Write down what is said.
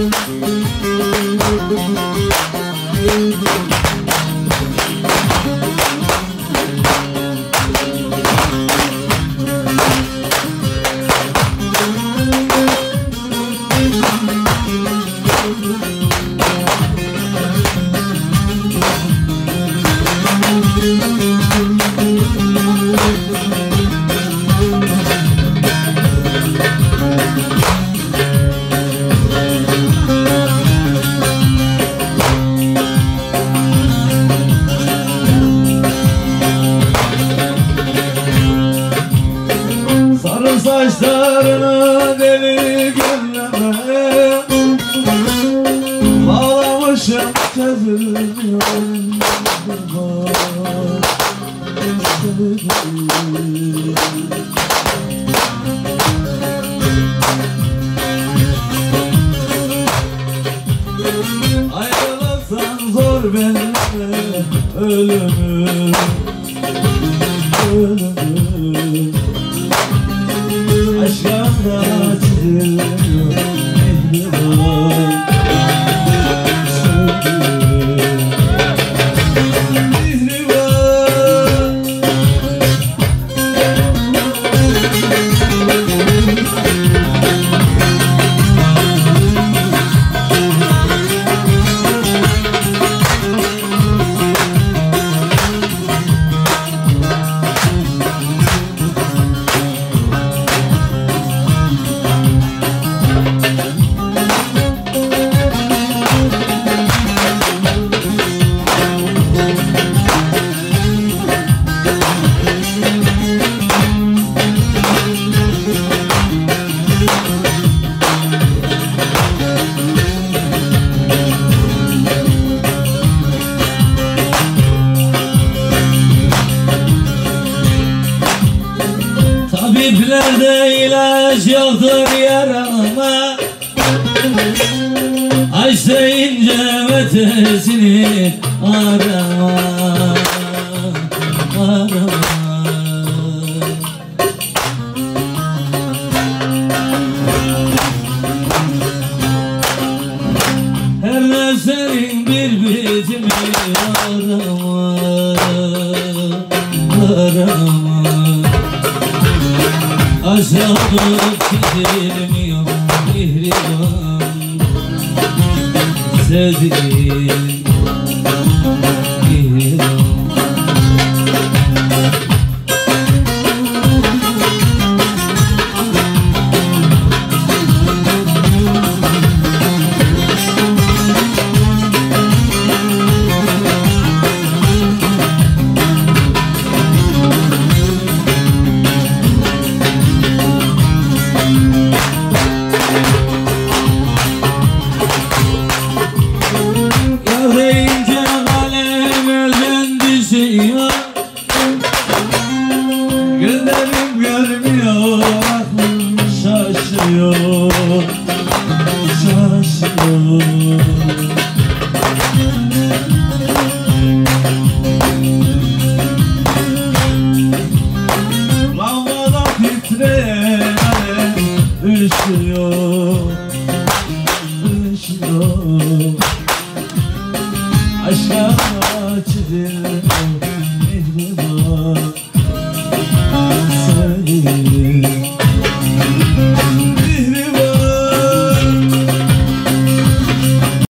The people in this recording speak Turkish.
Saçlarını deli gönleme bağlamışım, çözülmüyor. Ayrılırsan zor benimle ölümüm, ölümüm. Aşkımda çiziliyor mihriban, tabiplerde ilaç yoktur yarama, aşk deyince ötesini arama, arama. Her nefsenin bir bitimi arama, arama. Aşağılık çizilmiyor mihriban, sevdiğim mihriban. Gözlerim görmüyor, aklım şaşıyor, şaşıyor. Lambada titreyen üşüyor, üşüyor. Aşkına çizildi